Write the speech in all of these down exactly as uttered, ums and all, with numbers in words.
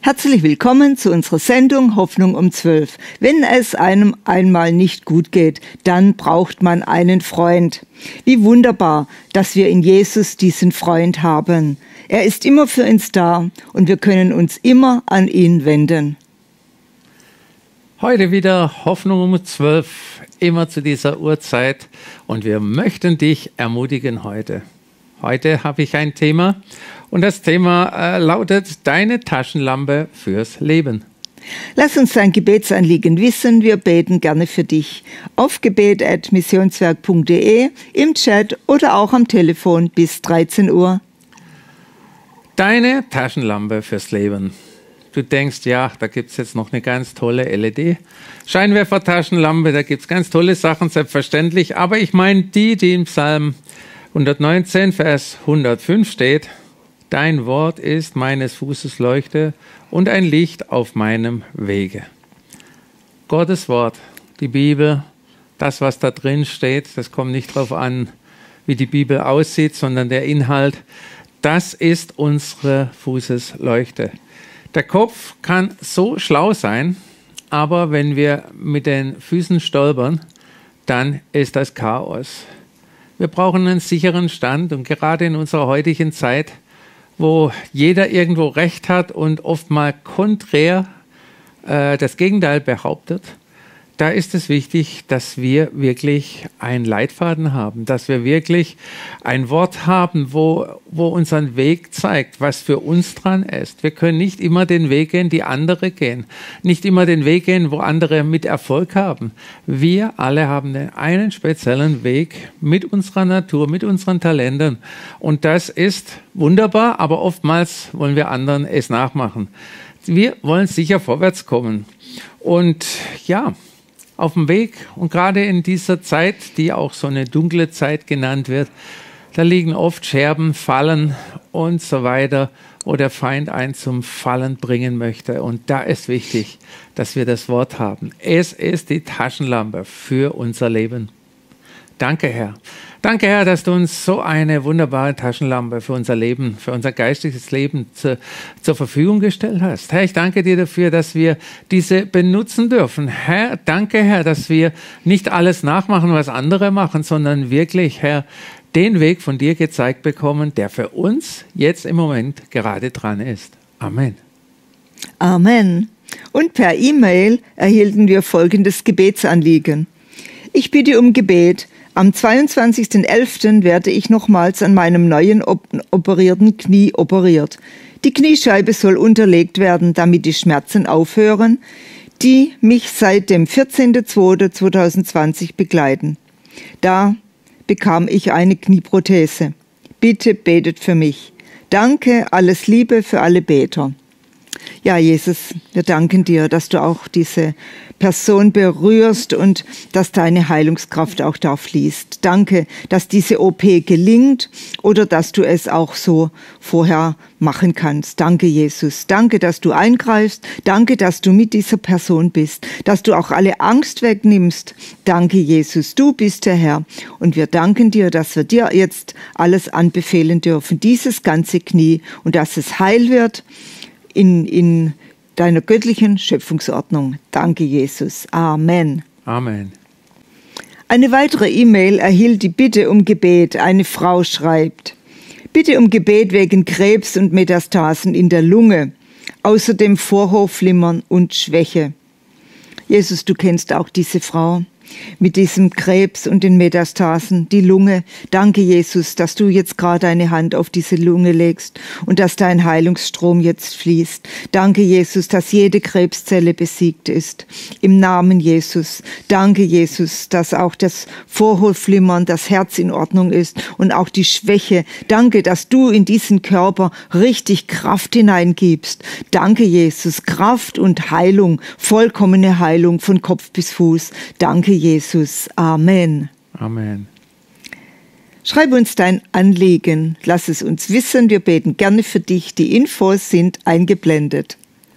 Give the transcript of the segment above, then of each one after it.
Herzlich willkommen zu unserer Sendung Hoffnung um zwölf. Wenn es einem einmal nicht gut geht, dann braucht man einen Freund. Wie wunderbar, dass wir in Jesus diesen Freund haben. Er ist immer für uns da und wir können uns immer an ihn wenden. Heute wieder Hoffnung um zwölf, immer zu dieser Uhrzeit. Und wir möchten dich ermutigen heute. Heute habe ich ein Thema und das Thema äh, lautet Deine Taschenlampe fürs Leben. Lass uns dein Gebetsanliegen wissen, wir beten gerne für dich. Auf gebet at missionswerk punkt de, im Chat oder auch am Telefon bis dreizehn Uhr. Deine Taschenlampe fürs Leben. Du denkst, ja, da gibt es jetzt noch eine ganz tolle L E D-Scheinwerfer-Taschenlampe, da gibt es ganz tolle Sachen, selbstverständlich. Aber ich meine die, die im Psalm hundertneunzehn, Vers hundertfünf steht, Dein Wort ist meines Fußes Leuchte und ein Licht auf meinem Wege. Gottes Wort, die Bibel, das, was da drin steht, das kommt nicht darauf an, wie die Bibel aussieht, sondern der Inhalt, das ist unsere Fußesleuchte. Der Kopf kann so schlau sein, aber wenn wir mit den Füßen stolpern, dann ist das Chaos. Wir brauchen einen sicheren Stand und gerade in unserer heutigen Zeit, wo jeder irgendwo Recht hat und oftmals konträr äh, das Gegenteil behauptet, da ist es wichtig, dass wir wirklich einen Leitfaden haben, dass wir wirklich ein Wort haben, wo, wo unseren Weg zeigt, was für uns dran ist. Wir können nicht immer den Weg gehen, die andere gehen, nicht immer den Weg gehen, wo andere mit Erfolg haben. Wir alle haben einen speziellen Weg mit unserer Natur, mit unseren Talenten und das ist wunderbar, aber oftmals wollen wir anderen es nachmachen. Wir wollen sicher vorwärts kommen und ja, auf dem Weg und gerade in dieser Zeit, die auch so eine dunkle Zeit genannt wird, da liegen oft Scherben, Fallen und so weiter, wo der Feind einen zum Fallen bringen möchte. Und da ist wichtig, dass wir das Wort haben. Es ist die Taschenlampe für unser Leben. Danke, Herr. Danke, Herr, dass du uns so eine wunderbare Taschenlampe für unser Leben, für unser geistiges Leben zu, zur Verfügung gestellt hast. Herr, ich danke dir dafür, dass wir diese benutzen dürfen. Herr, danke, Herr, dass wir nicht alles nachmachen, was andere machen, sondern wirklich, Herr, den Weg von dir gezeigt bekommen, der für uns jetzt im Moment gerade dran ist. Amen. Amen. Und per E-Mail erhielten wir folgendes Gebetsanliegen. Ich bitte um Gebet. Am zweiundzwanzigsten elften werde ich nochmals an meinem neuen op- operierten Knie operiert. Die Kniescheibe soll unterlegt werden, damit die Schmerzen aufhören, die mich seit dem vierzehnten zweiten zweitausendzwanzig begleiten. Da bekam ich eine Knieprothese. Bitte betet für mich. Danke, alles Liebe für alle Beter. Ja, Jesus, wir danken dir, dass du auch diese Person berührst und dass deine Heilungskraft auch da fließt. Danke, dass diese O P gelingt oder dass du es auch so vorher machen kannst. Danke, Jesus. Danke, dass du eingreifst. Danke, dass du mit dieser Person bist, dass du auch alle Angst wegnimmst. Danke, Jesus. Du bist der Herr. Und wir danken dir, dass wir dir jetzt alles anbefehlen dürfen, dieses ganze Knie, und dass es heil wird in, in deiner göttlichen Schöpfungsordnung. Danke, Jesus. Amen. Amen. Eine weitere E-Mail erhielt die Bitte um Gebet. Eine Frau schreibt: Bitte um Gebet wegen Krebs und Metastasen in der Lunge, außerdem Vorhofflimmern und Schwäche. Jesus, du kennst auch diese Frau mit diesem Krebs und den Metastasen, die Lunge. Danke, Jesus, dass du jetzt gerade deine Hand auf diese Lunge legst und dass dein Heilungsstrom jetzt fließt. Danke, Jesus, dass jede Krebszelle besiegt ist. Im Namen Jesus. Danke, Jesus, dass auch das Vorhofflimmern, das Herz in Ordnung ist und auch die Schwäche. Danke, dass du in diesen Körper richtig Kraft hineingibst. Danke, Jesus, Kraft und Heilung, vollkommene Heilung von Kopf bis Fuß. Danke, Jesus. Amen. Amen. Schreib uns dein Anliegen. Lass es uns wissen. Wir beten gerne für dich. Die Infos sind eingeblendet.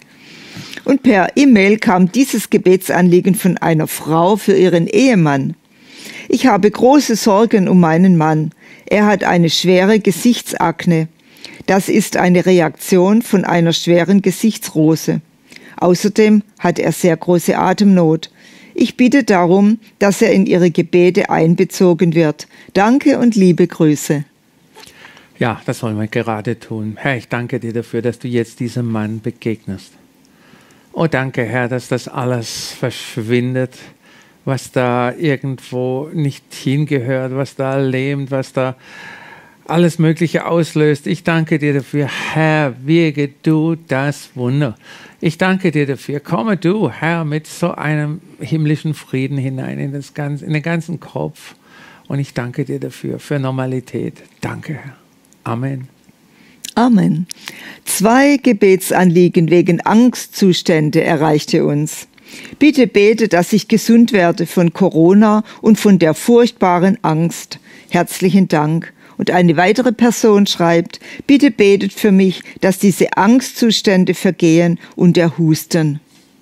Und per E-Mail kam dieses Gebetsanliegen von einer Frau für ihren Ehemann. Ich habe große Sorgen um meinen Mann. Er hat eine schwere Gesichtsakne. Das ist eine Reaktion von einer schweren Gesichtsrose. Außerdem hat er sehr große Atemnot. Ich bitte darum, dass er in Ihre Gebete einbezogen wird. Danke und liebe Grüße. Ja, das wollen wir gerade tun. Herr, ich danke dir dafür, dass du jetzt diesem Mann begegnest. Oh, danke, Herr, dass das alles verschwindet, was da irgendwo nicht hingehört, was da lähmt, was da alles Mögliche auslöst. Ich danke dir dafür, Herr, wirke du das Wunder. Ich danke dir dafür. Komme du, Herr, mit so einem himmlischen Frieden hinein in, das ganze, in den ganzen Kopf. Und ich danke dir dafür, für Normalität. Danke, Herr. Amen. Amen. Zwei Gebetsanliegen wegen Angstzustände erreichte uns. Bitte bete, dass ich gesund werde von Corona und von der furchtbaren Angst. Herzlichen Dank. Und eine weitere Person schreibt, bitte betet für mich, dass diese Angstzustände vergehen und der Husten.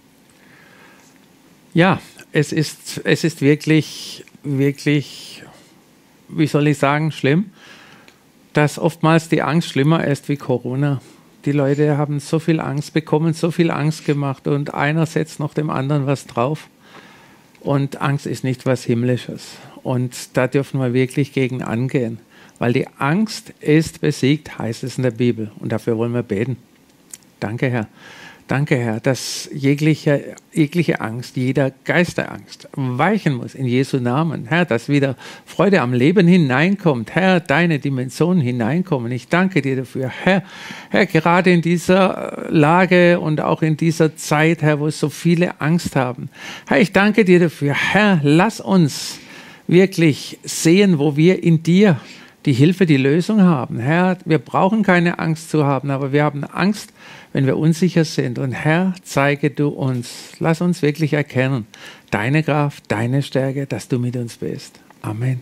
Ja, es ist, es ist wirklich, wirklich, wie soll ich sagen, schlimm, dass oftmals die Angst schlimmer ist wie Corona. Die Leute haben so viel Angst bekommen, so viel Angst gemacht und einer setzt noch dem anderen was drauf. Und Angst ist nicht was Himmlisches. Und da dürfen wir wirklich gegen angehen. Weil die Angst ist besiegt, heißt es in der Bibel. Und dafür wollen wir beten. Danke, Herr. Danke, Herr, dass jegliche, jegliche Angst, jeder Geist der Angst weichen muss in Jesu Namen. Herr, dass wieder Freude am Leben hineinkommt. Herr, deine Dimensionen hineinkommen. Ich danke dir dafür. Herr, Herr, gerade in dieser Lage und auch in dieser Zeit, Herr, wo so viele Angst haben. Herr, ich danke dir dafür. Herr, lass uns wirklich sehen, wo wir in dir die Hilfe, die Lösung haben. Herr, wir brauchen keine Angst zu haben, aber wir haben Angst, wenn wir unsicher sind. Und Herr, zeige du uns, lass uns wirklich erkennen, deine Kraft, deine Stärke, dass du mit uns bist. Amen.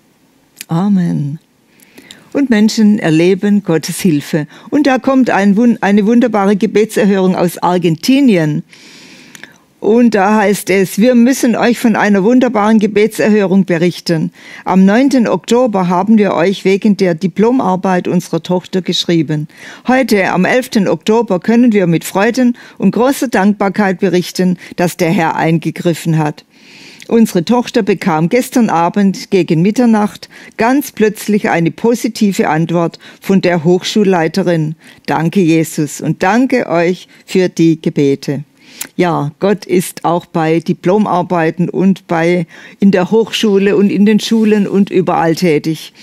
Amen. Und Menschen erleben Gottes Hilfe. Und da kommt ein, eine wunderbare Gebetserhörung aus Argentinien. Und da heißt es, wir müssen euch von einer wunderbaren Gebetserhörung berichten. Am neunten Oktober haben wir euch wegen der Diplomarbeit unserer Tochter geschrieben. Heute, am elften Oktober, können wir mit Freuden und großer Dankbarkeit berichten, dass der Herr eingegriffen hat. Unsere Tochter bekam gestern Abend gegen Mitternacht ganz plötzlich eine positive Antwort von der Hochschulleiterin. Danke, Jesus, und danke euch für die Gebete. Ja, Gott ist auch bei Diplomarbeiten und bei in der Hochschule und in den Schulen und überall tätig.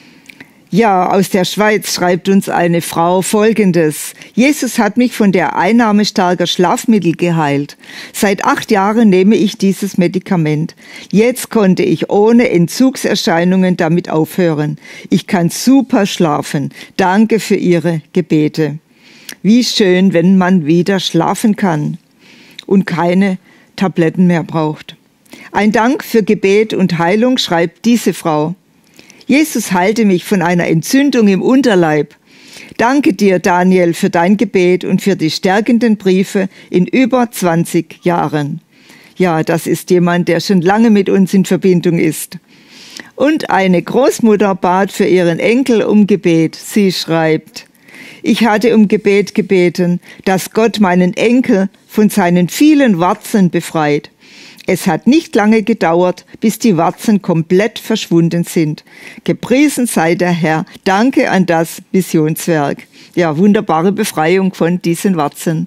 Ja, aus der Schweiz schreibt uns eine Frau Folgendes. Jesus hat mich von der Einnahme starker Schlafmittel geheilt. Seit acht Jahren nehme ich dieses Medikament. Jetzt konnte ich ohne Entzugserscheinungen damit aufhören. Ich kann super schlafen. Danke für Ihre Gebete. Wie schön, wenn man wieder schlafen kann und keine Tabletten mehr braucht. Ein Dank für Gebet und Heilung, schreibt diese Frau. Jesus heilte mich von einer Entzündung im Unterleib. Danke dir, Daniel, für dein Gebet und für die stärkenden Briefe in über zwanzig Jahren. Ja, das ist jemand, der schon lange mit uns in Verbindung ist. Und eine Großmutter bat für ihren Enkel um Gebet. Sie schreibt, ich hatte um Gebet gebeten, dass Gott meinen Enkel von seinen vielen Warzen befreit. Es hat nicht lange gedauert, bis die Warzen komplett verschwunden sind. Gepriesen sei der Herr. Danke an das Missionswerk. Ja, wunderbare Befreiung von diesen Warzen.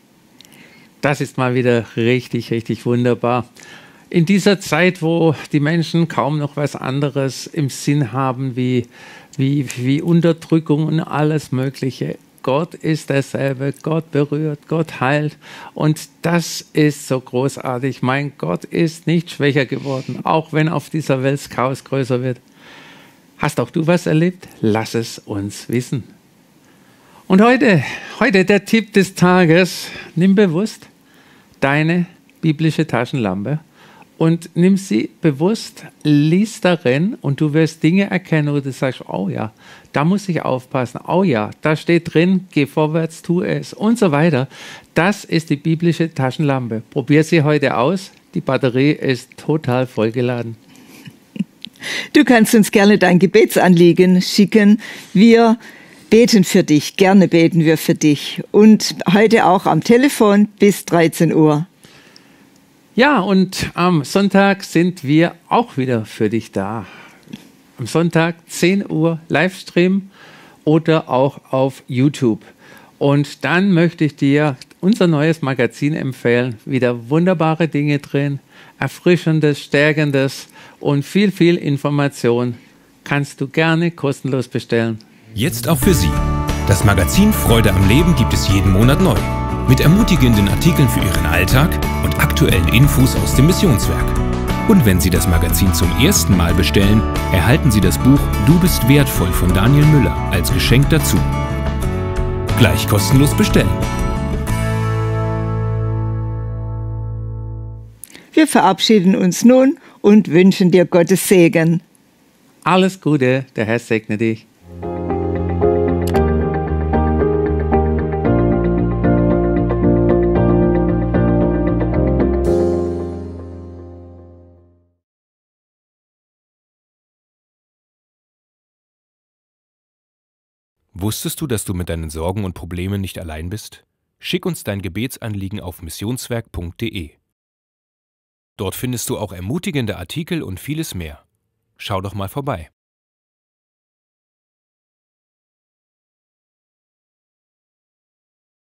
Das ist mal wieder richtig, richtig wunderbar. In dieser Zeit, wo die Menschen kaum noch was anderes im Sinn haben, wie, wie, wie Unterdrückung und alles Mögliche. Gott ist derselbe, Gott berührt, Gott heilt. Und das ist so großartig. Mein Gott ist nicht schwächer geworden, auch wenn auf dieser Welt das Chaos größer wird. Hast auch du was erlebt? Lass es uns wissen. Und heute, heute der Tipp des Tages. Nimm bewusst deine biblische Taschenlampe und nimm sie bewusst, lies darin und du wirst Dinge erkennen, wo du sagst, oh ja, da muss ich aufpassen, oh ja, da steht drin, geh vorwärts, tu es und so weiter. Das ist die biblische Taschenlampe. Probier sie heute aus, die Batterie ist total vollgeladen. Du kannst uns gerne dein Gebetsanliegen schicken. Wir beten für dich. Gerne beten wir für dich. Und heute auch am Telefon bis dreizehn Uhr. Ja, und am Sonntag sind wir auch wieder für dich da. Am Sonntag zehn Uhr Livestream oder auch auf YouTube. Und dann möchte ich dir unser neues Magazin empfehlen. Wieder wunderbare Dinge drin, erfrischendes, stärkendes und viel, viel Information. Kannst du gerne kostenlos bestellen. Jetzt auch für Sie. Das Magazin Freude am Leben gibt es jeden Monat neu. Mit ermutigenden Artikeln für Ihren Alltag und aktuellen Infos aus dem Missionswerk. Und wenn Sie das Magazin zum ersten Mal bestellen, erhalten Sie das Buch Du bist wertvoll von Daniel Müller als Geschenk dazu. Gleich kostenlos bestellen. Wir verabschieden uns nun und wünschen dir Gottes Segen. Alles Gute, der Herr segne dich. Wusstest du, dass du mit deinen Sorgen und Problemen nicht allein bist? Schick uns dein Gebetsanliegen auf missionswerk punkt de. Dort findest du auch ermutigende Artikel und vieles mehr. Schau doch mal vorbei.